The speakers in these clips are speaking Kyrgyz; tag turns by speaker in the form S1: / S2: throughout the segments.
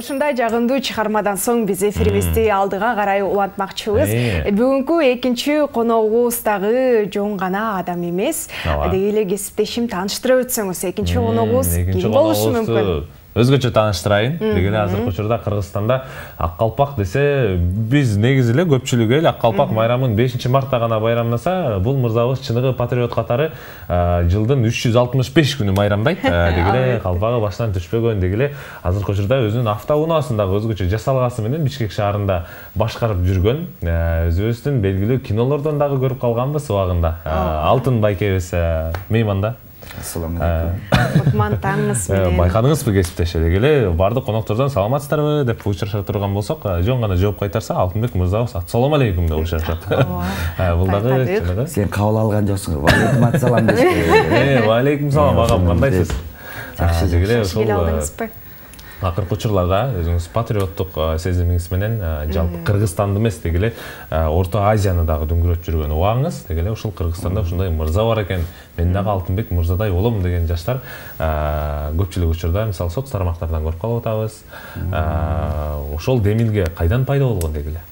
S1: ушундай жагымдуу чыгармадан соң биз эфирибизди алдыга карай улантмакчыбыз. Бүгүнкү экинчи коногубуз дагы жон гана адам эмес. Деги эле кесиптешим тааныштырып өтсөңүз, экинчи коногубуз ким болушу мүмкүн?
S2: Өзгөчө тааныштырайын. Дегеле азыркы учурда Кыргызстанда ак калпак десе, биз негизи эле көпчүлүгү эле ак калпак майрамын 5-мартта гана байрамдаса, бул мырзабыз чыныгы патриот катары жылдын 365 күнү майрамдайт. Дегеле калпагы баштан түшпөгөн, дегеле азыркы учурда өзүнүн автоунаасын дагы өзгөчө жасалгасы менен Бишкек шаарында башкарып жүргөн. Өзүбүздүн белгилүү кинолордон дагы көрүп калганбыз убагында. Алтын байкебиз мейманда.
S3: Assalamu alaikum.
S1: Кутман таңыңыз менен.
S2: Байкадыңызбы кесиптеш эле? Бардык коноктордон саламатсыздарбы деп учурашып турган болсок, жон гана жооп кайтарса, Алтынбек мырзабыз ассаламу алейкум деп учурашат. Бул дагы чыныгы.
S3: Сен кабыл алган жоксуң. Ва алейкум ассалам дешти.
S2: Ва алейкум салам, агам, кандайсыз?
S3: Жакшы,
S2: дегеле
S1: алдыңызбы?
S2: Акыркы учурларда өзүңүз патриоттук сезимиңиз менен жалпы Кыргызстанды эмес, дегеле Орто Азияны дагы дөңгөрөп жүргөн убагыңыз, дегеле ушул Кыргызстанда ушундай мырза бар экен, мен дагы Алтынбек мырзадай болом деген жаштар көпчүлүк учурда мисалы соц тармактардан көрүп калып атабыз. Ошол демилге кайдан пайда болгон дегеле?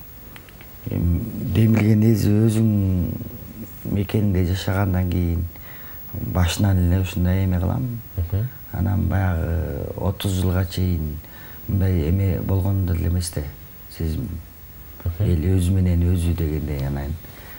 S3: Демилге неси өзүң мекенде жашагандан кийин башынан эле ушундай эме кылам. Анан баягы 30 жылга чейин мындай эме болгон деле эмес да. Сезим эл өзү менен өзү дегендей анан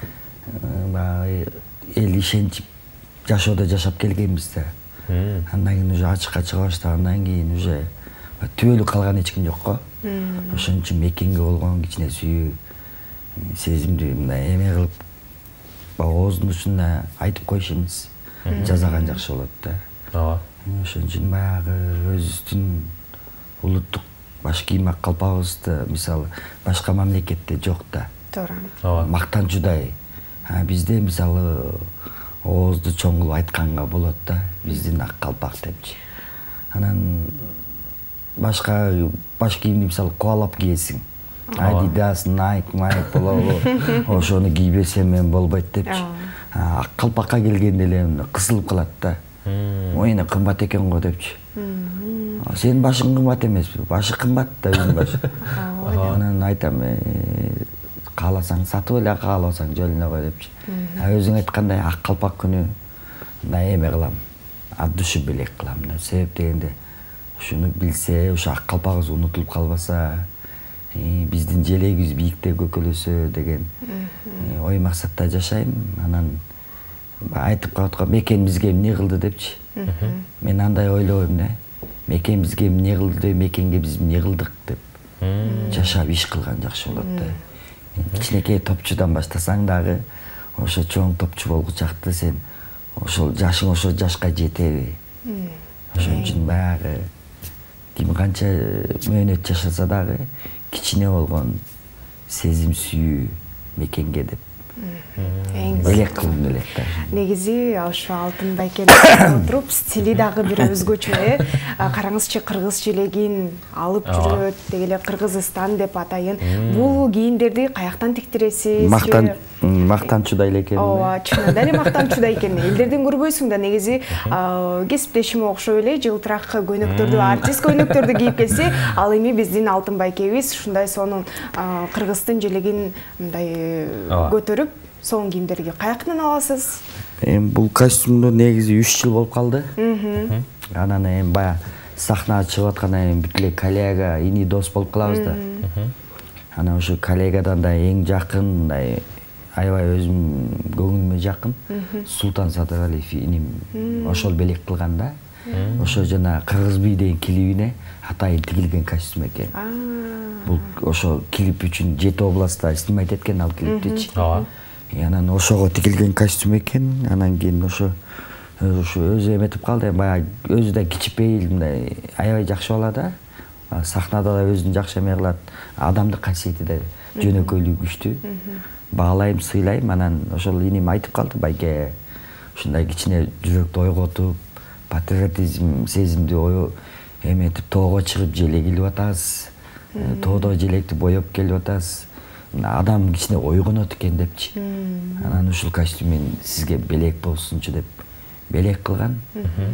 S3: баягы эл ишенчип жашоодо жашап келгенбиз да. Андан кийин уже ачыкка чыга баштагандан кийин уже түбөлүк калган эч ким жок го. Ошон үчүн мекенге болгон кичине сүйүү сезимди мындай эме кылып ооздун учуна айтып коюшубуз жазаган жакшы болот да.
S2: Ооба.
S3: Ошон үчүн баягы өзүбүздүн улуттук баш кийим ак калпагыбызды мисалы башка мамлекетте жок да.
S1: Туура.
S3: Мактанчудай. Бизде мисалы оозду чоң кылып айтканга болот да. Биздин ак калпак депчи. Анан башка баш кийимди мисалы кубалап кийесиң. Adidas, Nike, болобу. Ошону кийбесем мен болбойт депчи. Ак калпакка келгенде эле кысылып калат да. Ойна кымбат экен го депчи. Сенин башың кымбат эмеспи? Башы кымбат да өзүнүн башы. Анан айтам, кааласаң сатып эле, каалабасаң жолуна кой депчи. Өзүң айткандай ак калпак күнү мындай эме кылам. От души белек кылам да. Себеп дегенде ушуну билсе, ушу ак калпагыбыз унутулуп калбаса, биздин желегибиз бийикте көкөлөсө деген ой максатта жашайм. Анан айтып калаткан мекен бизге эмне кылды депчи. Мен андай ойлойм да. Мекен бизге эмне кылды, мекенге биз эмне кылдык деп. Жашап иш кылган жакшы болот да. Кичинекей топчудан баштасаң дагы ошо чоң топчу болгучакты сен ошол жашың ошо жашка жетеби. Ошон үчүн баягы ким канча мөөнөт жашаса дагы кичине болгон сезим сүйүү мекенге деп белек кылып элек да.
S1: Негизи ошо алтын байкелерге отуруп стили дагы бир өзгөчө. Караңызчы, кыргыз желегин алып жүрөт, дегеле Кыргызстан деп атайын. Бул кийимдерди каяктан тиктиресиз?
S3: Мактанчудай эле экен.
S1: Ооба, чынында эле мактанчудай экен. Элдерден көрбөйсүң да, негизи кесиптешиме окшоп эле жылтырак көйнөктөрдү, артист көйнөктөрдү кийип келсе, ал эми биздин алтын байкебиз ушундай сонун Кыргыздын желегин мындай көтөрүп сонун кийимдерди каяктан аласыз?
S3: Бул костюмду негизи 3 жыл болуп калды. Анан бая сахнага чыгып аткандан кийин бүт эле коллега, ини дос болуп калабыз да. Анан ошо коллегадан да эң жакын, мындай аябай өзүм көңүлүмө жакын Султан Садыгалиев иним ошол белек кылган да. Ошо жана Кыргыз бий деген клибине атайын тигилген костюм экен. Бул ошо клип үчүн 7 областта снимать эткен ал клиптичи. Анан ошого тигилген костюм экен. Анан кийин ошо өзү эметип калды. Баягы өзү да кичипейил, мындай аябай жакшы бала да. Сахнада да өзүн жакшы эме кылат. Адамдык касиети да жөнөкөйлүгү күчтүү. Баалайм, сыйлайм. Анан ошол иним айтып калды, байке ушундай кичине жүрөктү ойготуп, патриотизм сезимди эметип тоого чыгып желек илип атабыз. Тоодо желекти боеп келип атабыз. Адам кичине ойгонот экен депчи. Анан ушул костюм мен сизге белек болсунчу деп белек кылган.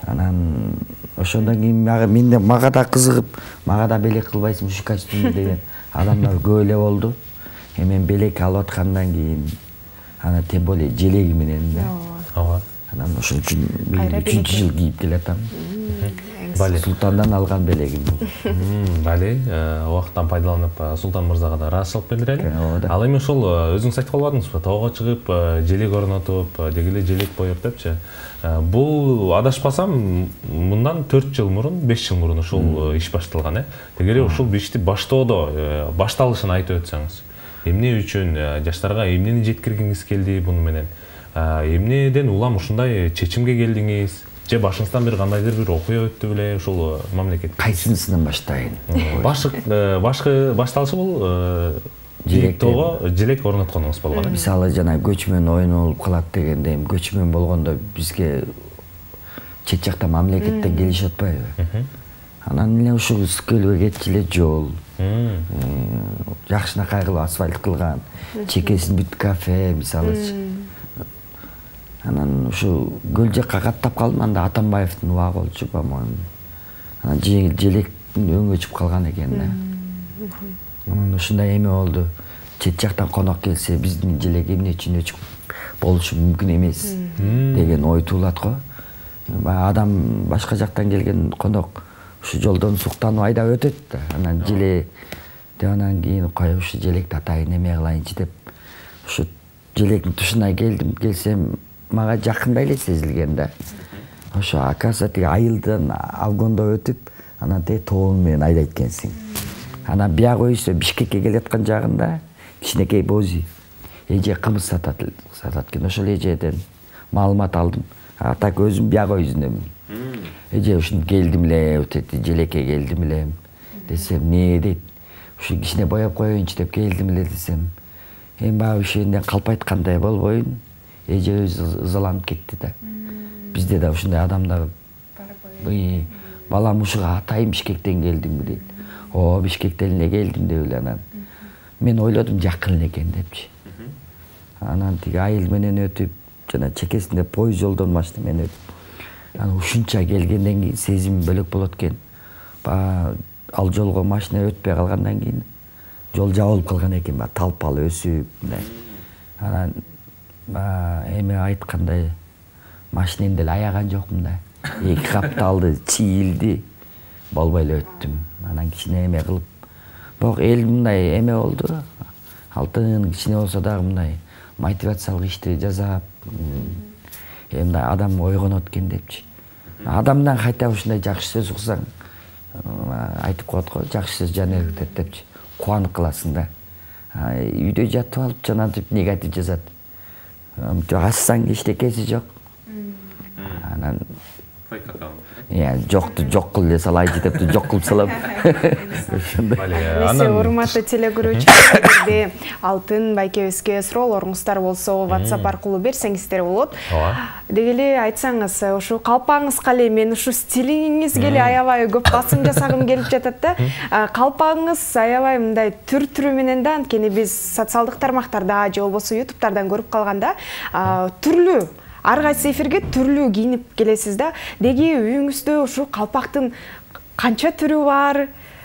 S3: Анан ошондон кийин мага да кызыгып, мага да белек кылбайсың ушу костюмду деген адамдар көп эле болду. Мен белек алып аткандан кийин ана тем более желеги менен
S2: ооба
S3: анан ошон үчүн 3 жыл кийип келатам.
S2: Бали
S3: Султандан алган белегим бул.
S2: Бали убакыттан пайдаланып Султан мырзага да ыраазычылык билдирели. Ал эми ошол өзүңүз айтып калбадыңызбы? Тоого чыгып, желек орнотуп, деги эле желек боеп депчи. Бул адашпасам мындан 4 жыл мурун, 5 жыл мурун ушул иш башталган, Деги эле ушул ишти баштоодо башталышын айтып өтсөңүз. Эмне үчүн жаштарга эмнени жеткиргиңиз келди буну менен? Эмнеден улам ушундай чечимге келдиңиз? Же башыңыздан бир кандайдыр бир окуя өттү беле ушул мамлекет?
S3: Кайсынысынан баштайын?
S2: Башталышы бул тоого желек орнотконуңуз болгон.
S3: Мисалы жана көчмөн ойуну болуп калат дегенде, көчмөн болгондо бизге чет жакта мамлекеттен келишип атпайбы? Анан эле ушул Скөлгө кетчү эле жол. Жакшынакай кылып асфальт кылган, чекесин бүт кафе, мисалычы. Анан ушу көл жакка каттап калдым, анда Атамбаевдин убагы болчу, по-моему. Анан желектин өңгө чыгып калган экен да. Анан ушундай эме болду. Чет жактан конок келсе, биздин желек эмне үчүн өчүп болушу мүмкүн эмес деген ой туулат го. Адам башка жактан келген конок ушу жолдон суктанып айдап өтөт да. Анан желе деп анан кийин кой ушу желекти атайын эме кылайынчы деп ушу желектин тушуна келсем мага жакындай эле сезилген да. Ошо оказывается тиги айылдан алгондо өтүп, анан тоон менен айдайт экенсиң. Анан бияк өйсө Бишкекке келаткан жагында кичинекей бози эже кымыз сатат экен. Ошол эжеден маалымат алдым. Так өзүм бияк өйүндөмүн. Эже ушинтип келдим эле, өтөт желекке келдим эле десем, эмне дейт. Ушу кичине боеп коеюнчу деп келдим эле десем, эми баягы ушунден калп айткандай болбойбун. Эже өзү ызаланып кетти да. Бизде да ушундай адамдар балам ушуга атайын Бишкектен келдиңби дейт. Бишкектен эле келдим деп эле анан мен ойлодум жакын эле экен депчи. Анан тиги айыл менен өтүп, жана чекесинде поезд жолдон машина менен өтүп, анан ушунча келгенден кийин сезим бөлөк болот экен. Ал жолго машина өтпөй калгандан кийин жол жабылып калган экен, талпалы өсүп мындай. Анан эме айткандай машинемди эле аяган жокмун да. 2 капталды, чийилди, болбой эле өттүм. Анан кичине эме кылып, бирок эл мындай эме болду. Алтын кичине болсо дагы мындай мотивациялык ишти жасап, мындай адам ойгонот экен депчи. Адамдан кайта ушундай жакшы сөз угсаң, айтып коет го, жакшы сөз жан өрүктөт депчи. Кубанып каласың да. Үйдө жатып алып жанатып негатив жазат. Ачсаң эчтекеси жок. Анан жокту жок кыл десе алайчы деп жок кылып салам.
S1: Несе урматтуу телекөрүүчүлөр, Алтын байкебизге суроолоруңуздар болсо WhatsApp аркылуу берсеңиздер болот. Деги эле айтсаңыз, ушу калпагыңызга эле мен ушу стилиңизге эле аябай көп басым жасагым келип жатат да. Калпагыңыз аябай мындай түр-түрү менен да, анткени биз социалдык тармактарда же болбосо YouTube'тардан көрүп калганда түрлүү ар кайсы эфирге түрлүү кийинип келесиз да. Деги үйүңүздө ушу калпактын канча түрү бар?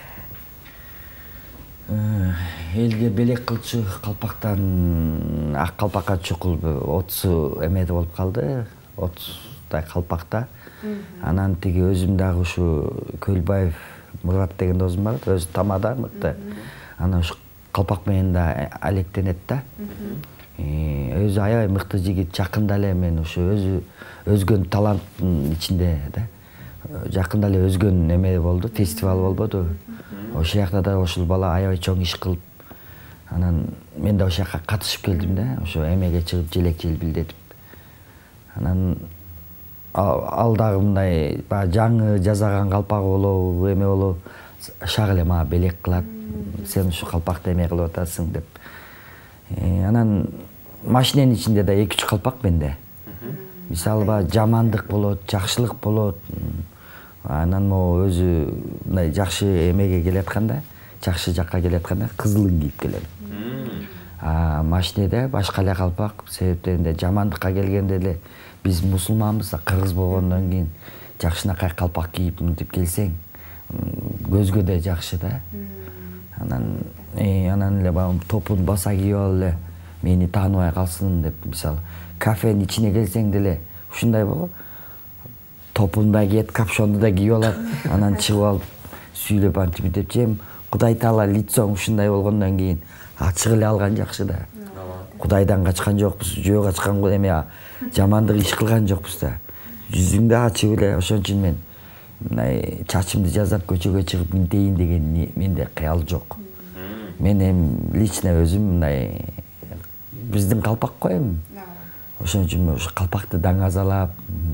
S3: Элге белек кылчу калпактан ак калпакка чукул 30 эмеде болуп калды. 30дай калпакта. Анан тиги өзүм дагы ушу Көлбаев Мурат деген досум бар, өзү тамада мыкты. Анан ушу калпак менен да алектенет да. Өзү аябай мыкты жигит, жакында эле мен ушу өзгөн таланттын ичинде да. Жакында эле өзгөн эме болду, фестиваль болбоду. Ошол жакта да ошол бала аябай чоң иш кылып, анан мен да ошол жака катышып келдим да, ошо эмеге чыгып желек желбилдетип. Анан ал дагы мындай жаңы жасаган калпак болобу, эме болобу, шак эле мага белек кылат. Сен ушу калпакты эме кылып атасың деп. Анан машиненин ичинде да 2-3 калпак менде. Мисалы жамандык болот, жакшылык болот. Анан могу өзү мындай жакшы эмеге келатканда, жакшы жакка келатканда кызылын кийип келем. Машинеде башка эле калпак, себептен жамандыкка келгенде эле биз мусулманбыз, кыргыз болгондон кийин жакшынакай калпак кийип мынтип келсең көзгө да жакшы да. Анан эле баягы топун баса кийип алып эле мени тааныбай калсын деп, мисалы кафенин ичине келсең деле ушундай болго. Топун да кийет, капшонду да кийип алат, анан чыгып алып сүйлөп антип деп жем. Кудай таала лицоң ушундай болгондон кийин ачык эле алган жакшы да. Кудайдан качкан жокпуз, жөө качкан эме жамандык иш кылган жокпуз да. Жүзүңдү ачып эле, ошон үчүн мен мындай чачымды жазап көчөгө чыгып минтейин деген менде кыял жок. Мен эми лично өзүм мындай биздин калпак го эми. Ошон үчүн ошо калпакты даңазалап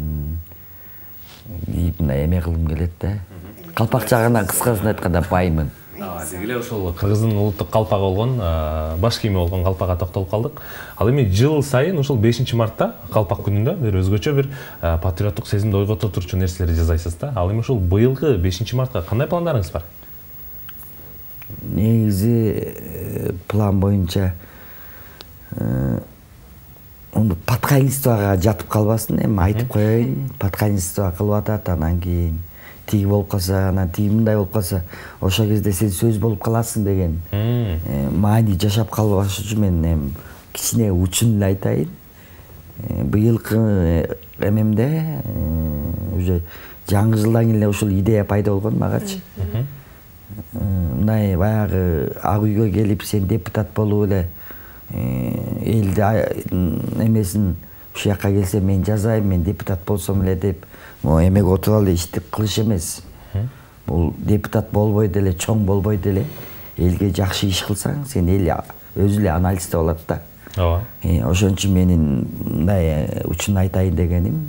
S3: кийип мындай эме кылгым келет да. Калпак жагынан кыскасын айтканда баймын.
S2: Дегеле ошол кыргыздын улуттук калпагы болгон, баш кийими болгон калпакка токтолуп калдык. Ал эми жыл сайын ушул 5-мартта калпак күнүндө бир өзгөчө бир патриоттук сезимди ойгото турчу нерселерди жасайсыз да. Ал эми ушул быйылкы 5-мартка кандай пландарыңыз бар?
S3: Негизи план боюнча подканствага жатып калбасын, эми айтып коеюн. Подканство кылып атат, анан кийин тиги болуп калса, анан тиги мындай болуп калса, ошол кезде сен сөз болуп каласың деген маани жашап калбаш үчүн мен эми кичине учун эле айтайын. Быйылкы эмемде уже жаңы жылдан эле ушул идея пайда болгон магачы. Мындай баягы ак үйгө келип сен депутат болуп эле элди эмесин ушул жака келсе мен жазайм, мен депутат болсом эле деп эмеге отуруп алып иштеп кылыш эмес. Бул депутат болбой деле, чоң болбой деле элге жакшы иш кылсаң, сен эл өзү эле анализде болот да.
S2: Ооба.
S3: Ошон үчүн менин мындай учун айтайын дегеним,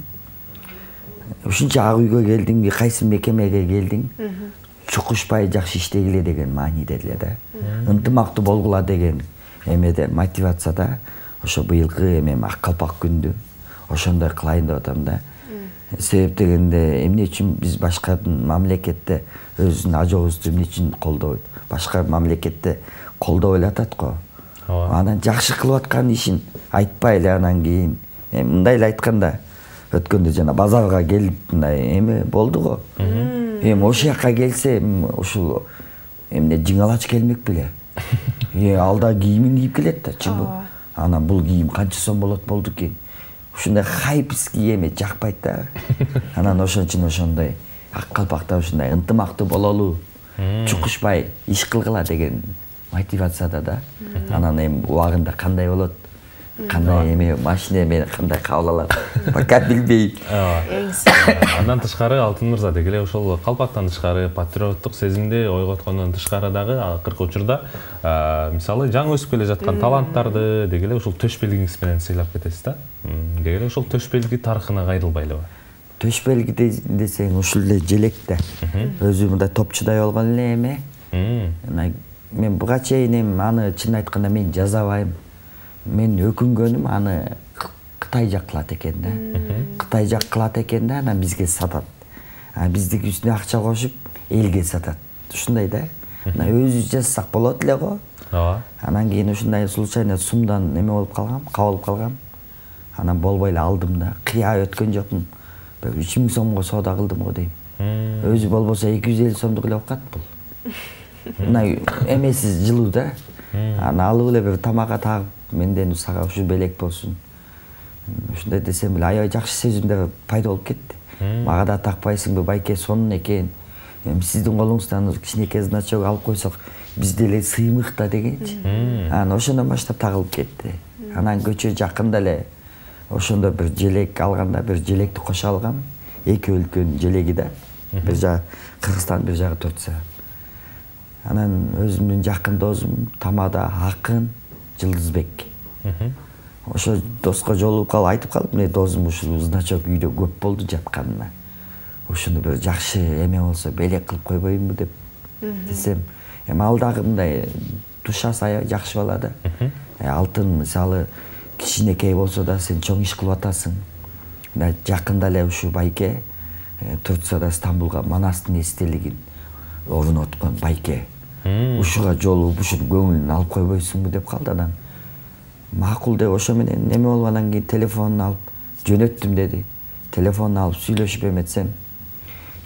S3: ушунча ак үйгө келдиңби, кайсы мекемеге келдиң, чукушпай жакшы иштегиле деген мааниде эле да. Ынтымактуу болгула деген эмеде, мотивацияда ошо быйылкы эмем ак калпак күндү ошондой кылайын деп атам да. Себеп дегенде эмне үчүн биз башка мамлекетте өзүнүн ажообузду эмне үчүн колдобойт? Башка мамлекетте колдоп эле атат го. Анан жакшы кылып аткан ишин айтпай эле анан кийин мындай эле айтканда өткөндө жана базарга келип мындай эме болду го. Эми ошол жака келсе ушул эмне жиңалач келмек беле. Алда кийимин кийип келет да, чынбы. Анан бул кийим канча сом болот болду экен. Ушундай хайпский эме жакпайт да. Анан ошон үчүн ошондой ак калпакта ушундай ынтымактуу бололу, чукушпай иш кылгыла деген мотивацияда да. Анан эми убагында кандай болот, кандай эме машина мени кандай кабыл алат, пока билбейм.
S2: Андан тышкары Алтын мырза дегеле ошол калпактан тышкары патриоттук сезимди ойготкондон тышкары дагы акыркы учурда мисалы жаңы өсүп келе жаткан таланттарды дегеле ушул төш белгиңиз менен сыйлап кетесиз да. Дегеле ошол төш белги тарыхына кайрылбайлыбы? Төш
S3: белги десең ушул эле желек да. Өзү мындай топчудай болгон эле эме. Мен буга чейин эми аны чын айтканда мен жазабайм. Мен өкүнгөнүм аны Кытай жак кылат экен да. Кытай жак кылат экен да, анан бизге сатат. Биздики үстүнө акча кошуп элге сатат. Ушундай да. Өзүбүз жазсак болот эле го.
S2: Ооба.
S3: Анан кийин ушундай случайно сумдан эме болуп калгам, кабылып калгам. Анан болбой эле алдым да. Кыя өткөн жокмун. 3000 сомго соода кылдым го дейм. Өзү болбосо 250 сомдук эле окат бул. Мындай эмесиз жылуу да. Аны алып эле бир тамакка тагып, менден сага ушу белек болсун. Ушундай десем эле аябай жакшы сезимдер пайда болуп кетти. Мага да такпайсыңбы байке, сонун экен. Сиздин колуңуздан кичинекей значок алып койсок, биз деле сыймык да дегенчи. Анан ошондон баштап тагылып кетти. Анан көчө жакында эле ошондо бир желек алганда, бир желекти кошо алгам. Эки өлкөнүн желеги да. Бир жагы Кыргызстан, бир жагы Турция. Анан өзүмдүн жакын досум Тамада Акын Жылдызбек. Ошо доско жолугуп калып айтып калдым, мен досум ушул значок үйдө көп болду жатканына. Ушуну бир жакшы эме болсо белек кылып койбоймунбу деп десем, эми ал дагы мындай душасы аябай жакшы бала да. Алтын мисалы кичинекей болсо да сен чоң иш кылып атасың. Мына жакында эле ушу байке Турцияда Стамбулга Манастын эстелигин орноткон байке. Ушуга жолугуп ушунун көңүлүн алып койбойсуңбу деп калды анан. Макул деп ошо менен неме болуп анан кийин телефонун алып жөнөттүм деди. Телефонун алып сүйлөшүп эметсем,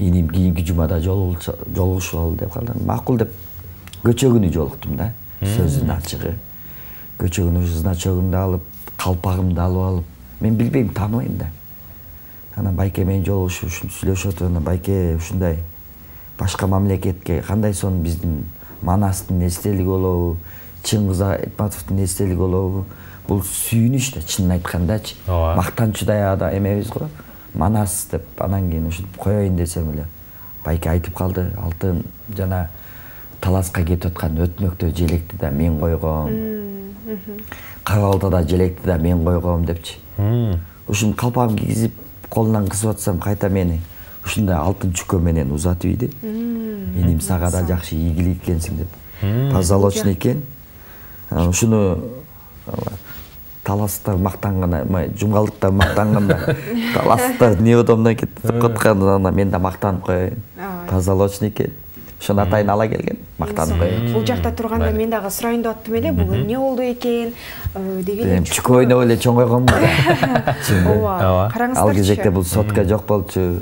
S3: иним кийинки жумада жолугушалы деп калдым. Макул деп көчөгүнү жолуктум да. Сөздүн ачыгы. Көчөгүнү значогумду алып, калпагымды алып алып, мен билбейм, тааныбайм да. Анан байке менен жолугушуп сүйлөшүп отурганда байке ушундай башка мамлекетке кандай сон биздин Манастын эстелиги болобу, Чыңгыз Айтматовдун эстелиги болобу? Бул сүйүнүч да, чынын айткандачы. Мактанчудай эмебиз го. Манас деп анан кийин ушинтип коеюн десем эле байке айтып калды. Алтын жана таласка кетип аткан өтмөктө желекти да мен койгом. Карабалтада желекти да мен койгом депчи. Ушун калпагым кийгизип колунан кысып атсам кайта мени ушундай алтын чүкө менен узатып ийди. Эним сага да жакшы ийгилик экенсиң деп. Тазалочный экен. Ушуну таластар мактанган, жумгалдыктар мактанганда таластар неудобно кетип котканда мен да мактанып коеюн. Тазалочный экен. Ошону атайын ала келген, мактанып коеюн.
S1: Бул жакта турганда мен дагы сурайын деп аттым эле, бул эмне болду экен деген.
S3: Чүкө ойноп эле чоң койгонмун да.
S1: Ооба. Караңыздарчы.
S3: Ал кезекте бул сотка жок болчу.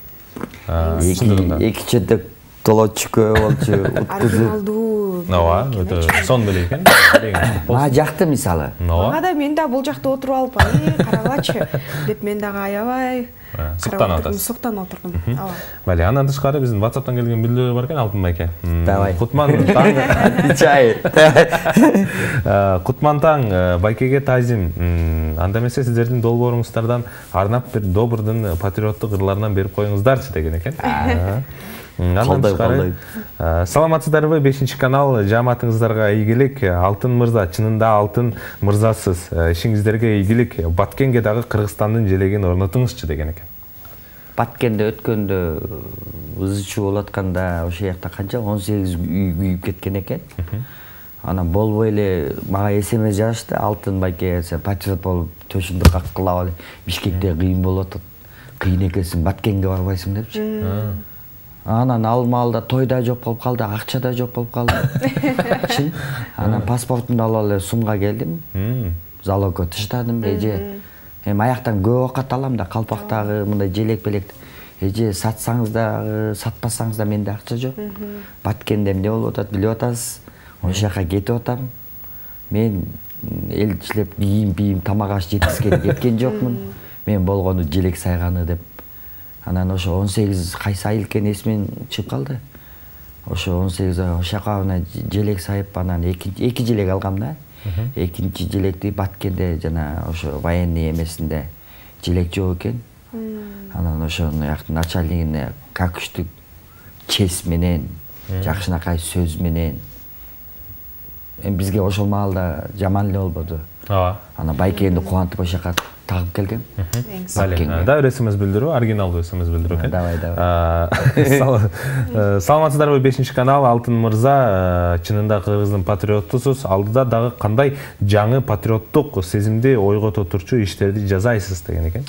S3: Эки четтек толо чүкө болчу.
S1: Оригиналдуу.
S2: Ооба, өтө сон беле экен.
S3: Жакты мисалы.
S1: Мага да мен да бул жакта отуруп алып, карагылачы деп мен дагы аябай суктанып отурдум. Ооба.
S2: Бали, андан тышкары биздин WhatsApp'тан келген билдирүү бар экен Алтын байке.
S3: Давай.
S2: Кутман таң.
S3: Чай.
S2: Кутман таң байкеге тазим. Анда эмесе сиздердин долбооруңуздардан арнап бир добурдун патриоттук ырларынан берип коюңуздарчы деген экен. Андан тышкары саламатсыздарбы, 5-канал жааматыңыздарга ийгилик. Алтын мырза, чынында алтын мырзасыз. Ишиңиздерге ийгилик. Баткенге дагы Кыргызстандын желегин орнотуңузчу деген экен.
S3: Баткенде өткөндө ызычуу болуп атканда ошол жакта канча 18 үй күйүп кеткен экен. Анан болбой эле мага СМС жазышты, Алтын байке сен патриот болуп төшүңдү каккылап эле Бишкекте кыйын болуп атат. Кыйын экенсиң, Баткенге барбайсың депчи. Анан алда тойда жок болуп калды, акча да жок болуп калды. Анан паспортумду алып эле Сумга келдим. Залогко тыштадым. Эми аяктан көп окат алам да, калпактагы мындай желек-белек. Сатсаңыз да, сатпасаңыз да менде акча жок. Баткенде эмне болуп атат билип атасыз. Ошол жака кетип атам. Мен элчилеп кийим, тамак аш жеткизгени кеткен жокмун. Мен болгону желек сайганы деп. Анан ошо 18 кайсы айыл экен эсимен чыгып калды. Ошо 18 ошол жака желек сайып анан эки желек алгам да. Экинчи желекти Баткенде жана ошо военный эмесинде желек жок экен. Анан ошону начальнигине какүчтүк чес менен, жакшынакай сөз менен. Бизге ошол маалда жаман эле болбоду.
S2: Ооба.
S3: Анан байкемди кубантып ошол жака тагып келгем.
S2: Да, СМС билдирүү, оригиналдуу СМС билдирүү экен.
S3: Давай.
S2: Саламатсыздарбы, 5-канал Алтын мырза, чынында Кыргыздын патриотусуз. Алдыда дагы кандай жаңы патриоттук сезимди ойгото турчу иштерди жасайсыз деген экен.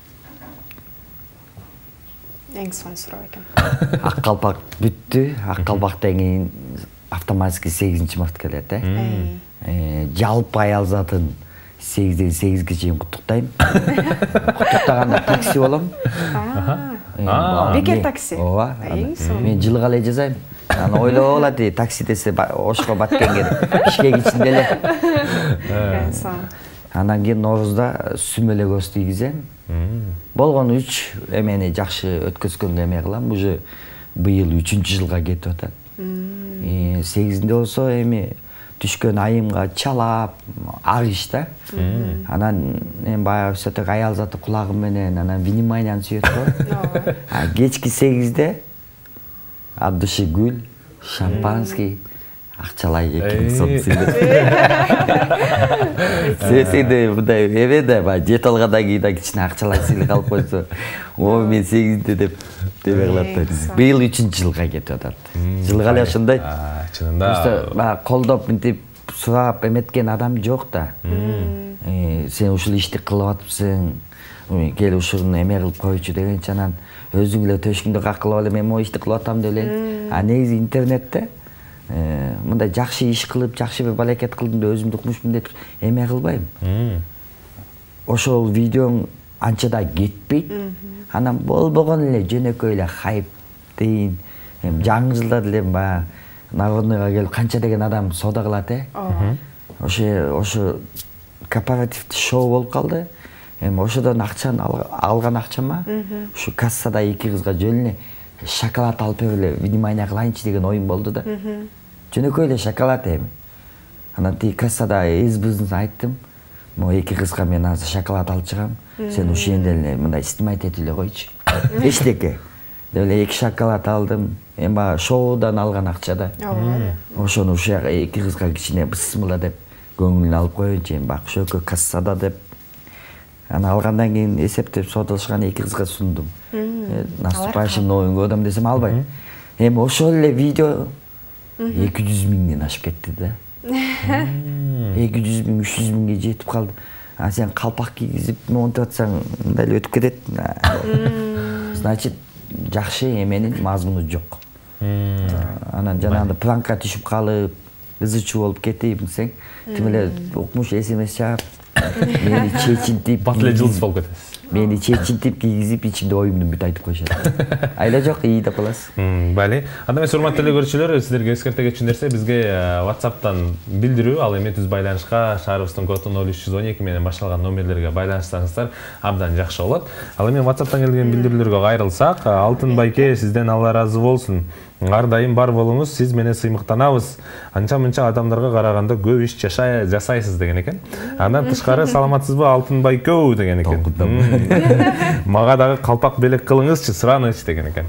S1: Эң сонун суроо экен.
S3: Ак калпак бүттү. Ак калпактан кийин автоматически 8-март келет, жалпы аял затын 8-ден 8-ге чейин куттуктайм. Куттуктаганда такси болом.
S1: Бекер такси.
S3: Ооба. Мен жылга эле жазайм. Аны ойлоп алат, такси десе Ошко Баткенге, Бишкек ичинде эле. Анан кийин Ноорузда сүмөлө көз тийгизем. Болгону 3 эмени жакшы өткөзгөнгө эме кылам. Уже быйыл 3-жылга кетип атат. 8-нде болсо эми түшкөн айымга чалап, агыш да. Анан мен баягы сөтөк аял заты кулагым менен анан вниманияны сүйөт го. Кечки 8-де от души гүл, шампанский, акчалай 2000 сом сыйлап. Сесиде мындай эме да, жете алгандан кийин да кичине акчалай сыйлык алып койсо, о мен 8-де деп кылат да. Быйыл 3-жылга кетип атат. Жылга эле ошондой. Чынында колдоп мынтип сурап эметкен адам жок да. Сен ушул ишти кылып атыпсың, кел ушуну эме кылып койчу дегенче анан өзүң эле төшүңдү каккылап эле мен могу ишти кылып атам деп эле. Негизи интернетте мындай жакшы иш кылып, жакшы бир балекет кылдым деп өзүмдү укмушмун деп эме кылбайм. Ошол видеоң анча да кетпейт. Анан болбогон эле жөнөкөй эле хайп дейін жаңы жылда делем баягы народныйга келип канча деген адам соода кылат ошо корпоративдүү шоу болуп калды. Ошодон акчаны алган акчама ушу кассада эки кызга жөн эле шоколад алып эле внимание кылайынчы деген оюм болду да. Жөнөкөй эле шоколад эми. Анан тиги кассада эз-бызын айттым. Могу эки кызга мен азыр шоколад алып чыгам. Сен ушенде эле мындай снимать этип эле койчу. Эчтеке. Деп эле 2 шоколад алдым. Эми баягы шоудан алган акча да. Ошону ушул жака эки кызга кичине бысмыла деп көңүлүн алып коеюнчу, эми бак ошөкө кассада деп. Аны алгандан кийин эсептеп соодалашкан эки кызга сундум. Наступающим Новым годом десем албайм. Эми ошол эле видео 200 миңден ашып кетти да. 200 миң, 300 миңге жетип калды. А сен калпак кийгизип монтип атсаң мындай эле өтүп кетет. Значит, жакшы эменин мазмуну жок. Анан жанагындай планка түшүп калып, ызычуу болуп кетип десең, тим эле укмуш эсемес чаап, мени чечинтип,
S2: бат эле жылдыз болуп кетесиз.
S3: Мени чечинтип кийгизип, ичимде оюмду бүт айтып коюшат. Айла жок, ии деп каласыз.
S2: Бали. Анда эмес, урматтуу телекөрүүчүлөр, сиздерге эскерте кетчү нерсе, бизге WhatsApp'тан билдирүү, ал эми түз байланышка шаарыбыздын коду 0312 менен башталган номерлерге байланышсаңыздар абдан жакшы болот. Ал эми WhatsApp'тан келген билдирүүлөргө кайрылсак, Алтын байке, сизден Алла ыраазы болсун. Ар дайым бар болуңуз, сиз менен сыймыктанабыз. Анча-мынча адамдарга караганда көп иш жасайсыз деген экен. Андан тышкары саламатсызбы Алтын байкөө деген экен. Мага дагы калпак белек кылыңызчы, сыраныч деген экен.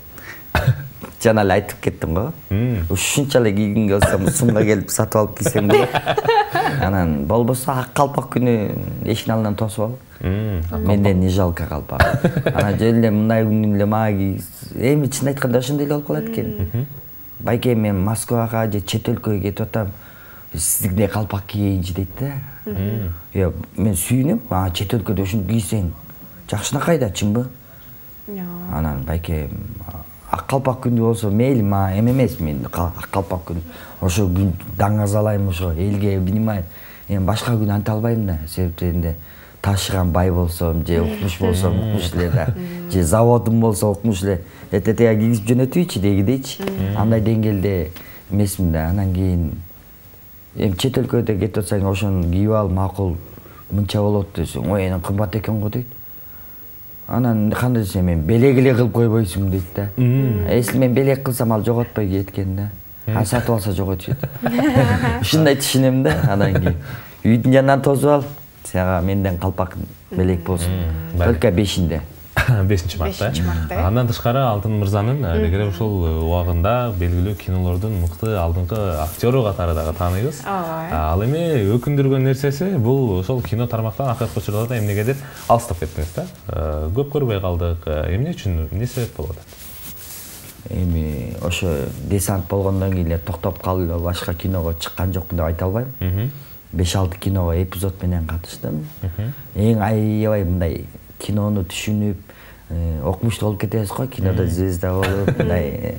S3: Жана эле айтып кеттим го. Ушунча эле кийгенге болсом сумга келип сатып алып кийсең болот. Анан болбосо ак калпак күнү эшиктин алдынан тосуп алып. Менден не жалко калпак. Анан жөн эле мындай күнү эле мага эми чын айтканда ошондой эле болуп калат экен. Байке, мен Москвага же чет өлкөгө кетип атам. Сиздикидей калпак кийейинчи дейт да. Мен сүйүнөм, чет өлкөдө ушуну кийсең жакшынакайда, чынбы? Анан байке, ак калпак күндү болсо мейли, мага эми эмес, мен ак калпак күн. Ошо күн даңазалайм, ошо элге внимание. Эми башка күн анта албайм да, себептенде ташыган бай болсом, же укмуш болсом, укмуш эле да. Же заводум болсо укмуш эле. Этетеге кийгизип жөнөтүүчү дегидейчи. Андай деңгээлде эмесмин да. Анан кийин эми чет өлкөдө кетип атсаң, ошону кийип ал, макул, мынча болот десең, ой, эне кымбат экен го дейт. Анан кандай десем, мен белек эле кылып койбойсуң дейт да. Если мен белек кылсам, ал жоготпой кеткен да. А сатып алса жоготушат. Ушундай түшүнөм да. Анан кийин үйдүн жанынан тосуп ал, сага менден калпак белек болсун. Только 5-inde.
S2: 5-мартта. Андан тышкары Алтын мырзанын дегеле ошол убагында белгилүү кинолордун мыкты алдыңкы актеру катары дагы тааныйбыз. Ал эми өкүндүргөн нерсеси бул ошол кино тармактан акыркы учурда да эмнегедир алыстап кеттиңиз да. Көп көрбөй калдык. Эмне үчүн, эмне себеп болуп атат?
S3: Эми ошо десант болгондон кийин эле токтоп калып, башка киного чыккан жокмун деп айта албайм. 5-6 киного эпизод менен катыштым. Эң аябай мындай кинону түшүнүп, окумуштуу болуп кетебиз го, кинодо звезда болуп, мындай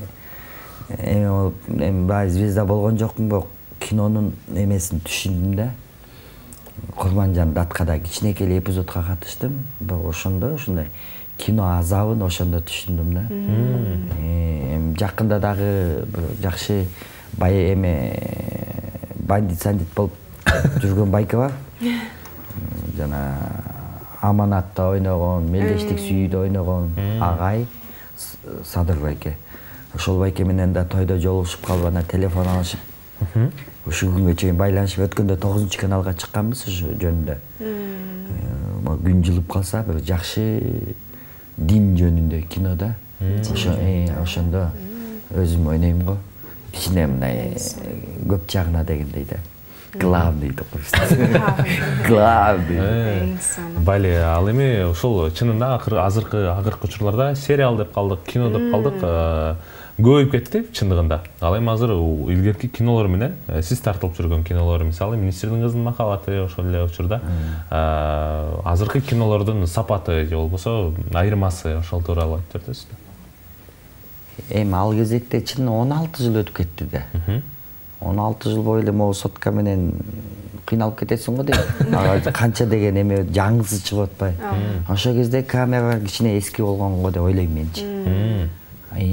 S3: эми бай звезда болгон жокмун, кинонун эмесин түшүндүм да. Курманжан Даткада кичинекей эле эпизодко катыштым. Ошондо ушундай кино азабын ошондо түшүндүм да. Эми жакында дагы жакшы бай бандит болуп жүргөн байке бар. Жана Аманатта ойногон, Мелдештик сүйүүдө ойногон агай Садыр байке. Ошол байке менен да тойдо жолугушуп калып, ана телефон алышып, ушул күнгө чейин байланышып өткөндө 9-каналга чыкканбыз ошо жөнүндө. Күн жылып калса, бир жакшы дин жөнүндө кинода. Ошондо өзүм ойнойм го. Кичине мындай көп жагына дегендей да. Главный деп коюшат. Главный.
S2: Бали, ал эми ошол чынында акыркы учурларда сериал деп калдык, кино деп калдык, көбөйүп кетти чындыгында. Ал эми азыр илгерки кинолор менен сиз тартылып жүргөн кинолор, мисалы Министрдин кызынын махабаты ошол эле учурда азыркы кинолордун сапаты же болбосо айырмасы, ошол тууралуу айтып бересизби?
S3: Эми ал кезекте чын 16 жыл өтүп кетти да. 16 жыл бою эле могу сотка менен кыйналып кетесиң го дейт. Канча деген эме жаңысы чыгып атпай. Ошол кезде камера кичине эски болгон го деп ойлойм менчи.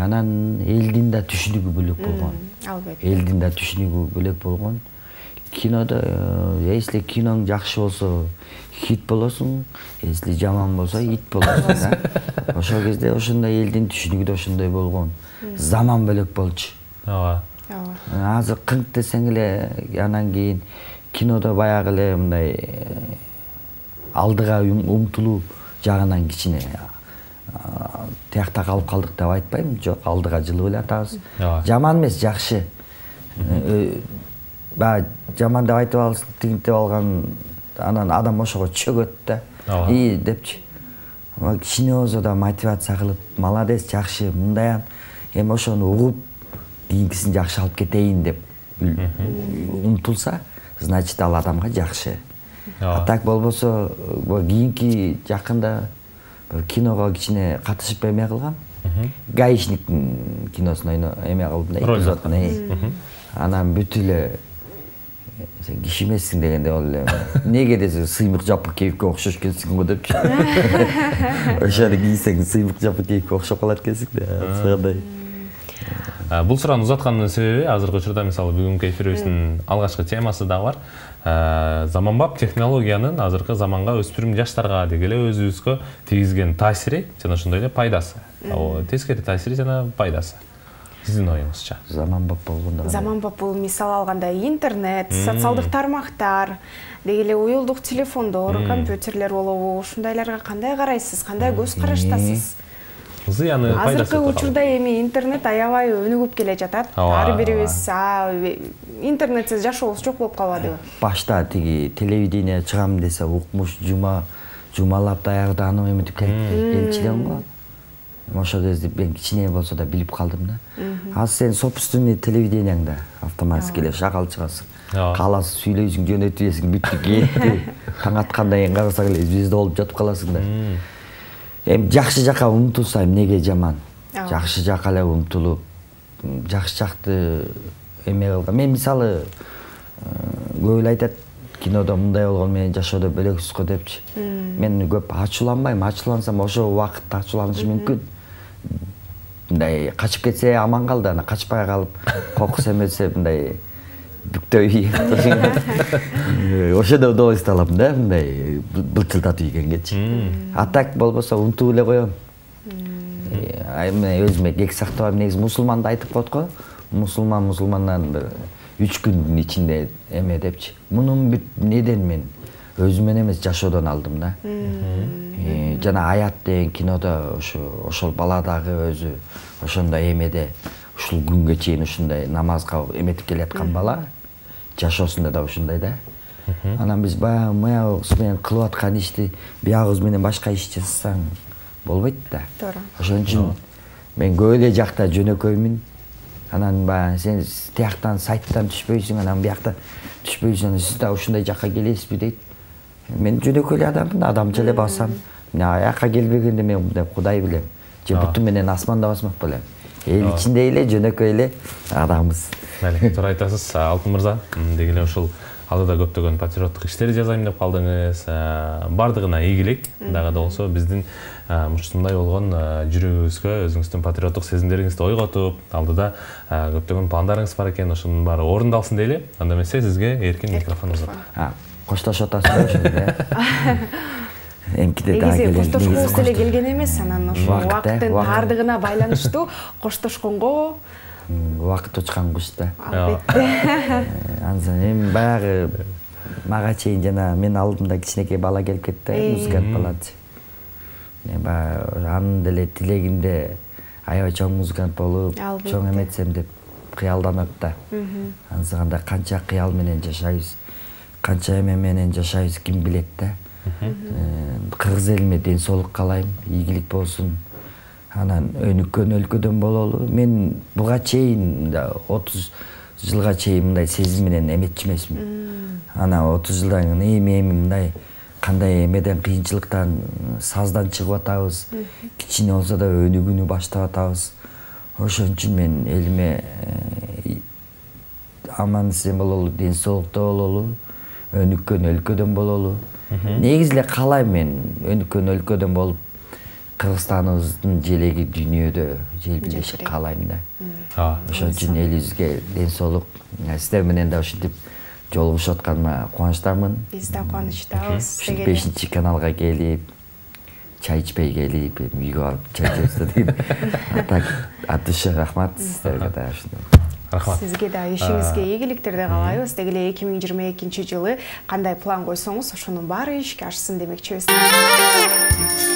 S3: Анан элдин да түшүнүгү бөлөк болгон.
S1: Албетте.
S3: Элдин да түшүнүгү бөлөк болгон. Кинода, если киноң жакшы болсо, хит болосуң, если жаман болсо, ит болосуң. Ошол кезде ошондой элдин түшүнүгү да ошондой болгон. Заман бөлөк болчу.
S2: Ооба.
S3: Азыр кыңк десең эле, анан кийин кинода баягы эле мындай алдыга умтулуу жагынан кичине тиякта калып калдык деп айтпайм, жок, алдыга жылып эле атабыз. Жаман эмес, жакшы. Жаман деп айтып алсын, тигинтип алган, анан адам ошого чөгөт да. И депчи. Кичине болсо да мотивация кылып, молодец, жакшы, мындаян. Эми ошону угуп, кийинкисин жакшы алып кетейин деп умтулса, значит ал адамга жакшы. А так болбосо, кийинки жакында киного кичине катышып эме кылгам. Гаишниктин киносуна эме кылдым да, эпизодун. Анан бүт эле сен киши эмессиң дегенде ол эле эмнеге десе сыймык жапы кейипке окшош экенсиң го депчи. Ошону кийсең сыймык жапы кейипке окшоп калат экенсиң да. Ошондой.
S2: Бул суроону узаткандын себеби азыркы учурда мисалы бүгүнкү эфирибиздин алгачкы темасы да бар. Заманбап технологиянын азыркы заманга өспүрүм жаштарга дегеле өзүбүзгө тийгизген таасири жана ошондой эле пайдасы. Тескери таасири жана пайдасы. Сиздин оюңузча? Заманбап болгондо.
S1: Заманбап бул мисал алганда интернет, социалдык тармактар, дегеле уюлдук телефондор, компьютерлер болобу, ушундайларга кандай карайсыз, кандай көз караштасыз?
S2: Зыяны, пайдасы
S1: азыркы учурда эми интернет аябай өнүгүп келе жатат. Ар бирибиз интернетсиз жашообуз жок болуп калбадыбы?
S3: Башта тиги телевидение чыгам десе укмуш жумалап даярданып эметип келчилен го. Ошол кезде мен кичине болсо да билип калдым да. Азыр сен собственный телевидениеңде автоматически эле шагал чыгасың. Кааласың, сүйлөйсүң, жөнөтүп жесиң, бүттү кетти. Таң аткандан кийин карасаң эле звезда болуп жатып каласың да. Эми жакшы жакка умтулса эмнеге жаман? Жакшы жакка эле умтулуп, жакшы жакты эме кылган. Мен мисалы көп эле айтат, кинодо мындай болгон менен жашоодо бөлөксүз го депчи. Мен көп ачууланбайм, ачуулансам ошол убакытта ачууланышы мүмкүн. Мындай качып кетсе аман калды, ана качпай калып, кокус эмесе мындай бүктөй. Ошондо удовольствие алам да, мындай былчылдатып ийгенгечи. А так болбосо унутуп эле коем. Мен өзүмө кек сактабайм, негизи мусулманды айтып коет го. Мусулмандан 3 күндүн ичинде эме депчи. Мунун бүт неден мен өзүмөн эмес жашоодон алдым да. Жана Аят деген кинодо ошол бала дагы өзү ошондой эмеде ушул күнгө чейин ушундай намазга эметип келаткан бала. Жашоосунда да ушундай да. Анан биз баягы менен кылып аткан ишти биягыбыз менен башка иш жасасаң болбойт да.
S1: Туура.
S3: Ошон үчүн мен көп эле жакта жөнөкөймүн. Анан сен тияктан сайттан түшпөйсүң, анан биякта түшпөйсүң, сиз да ушундай жакка келесизби дейт. Мен жөнөкөй эле адаммын, адамча эле басам. Мен аякка келбегенде мен мындай Кудай билем. Же бүтүн менен асманда басмак белем. Эл ичинде эле жөнөкөй эле адамбыз.
S2: Майлы, туура айтасыз, Алтын мырза. Дегеле ушул алдыда көптөгөн патриоттук иштер жасайм деп калдыңыз. Бардыгына ийгилик. Дагы да болсо биздин ушундай болгон жүрөгүбүзгө өзүңүздүн патриоттук сезимдериңизди ойготуп, алдыда көптөгөн пландарыңыз бар экен, ошонун баары орундалсын дейли. Анда эмесе сизге эркин микрофон узат.
S3: Коштошуп атасызбы ошондо? Эмкиде дагы
S1: келген. Коштошкубуз деле келген эмес, анан ошо убакыттын тардыгына байланыштуу коштошконго
S3: убакыт учкан куш да.
S1: Албетте.
S3: Анан эми баягы мага чейин жана мен алдымда кичинекей бала келип кетти, музыкант балачы. Мен баягы анын деле тилегинде аябай чоң музыкант болуп, чоң эметсем деп кыялданат да. Анда канча кыял менен жашайбыз, канча эме менен жашайбыз, ким билет да. Кыргыз элиме ден соолук каалайм, ийгилик болсун. Анан өнүккөн өлкөдөн бололу. Мен буга чейин 30 жылга чейин мындай сезим менен эметчү эмесмин. Анан 30 жылдан кийин эми мындай кандай эмеден, кыйынчылыктан, саздан чыгып атабыз. Кичине болсо да өнүгүүнү баштап атабыз. Ошон үчүн мен элиме аман эсен бололу, ден соолукта бололу, өнүккөн өлкөдөн бололу. Негизи эле каалайм мен өнүккөн өлкөдөн болуп, Кыргызстаныбыздын желеги дүйнөдө желбиреше каалайм да. Ошон үчүн элибизге ден соолук, сиздер менен да ушинтип жолугушуп атканыма кубанычтамын.
S1: Биз да кубанычтабыз.
S3: 5 каналга келип, чай ичпей келип, үйгө алып чай içебиз дейм. Так, от души рахмат сиздерге да ушундай.
S2: Рахмат.
S1: Сизге да ишиңизге ийгиликтерди каалайбыз. Дегеле 2022 жылы кандай план койсоңуз, ошонун баары ишке ашсын демекчибиз.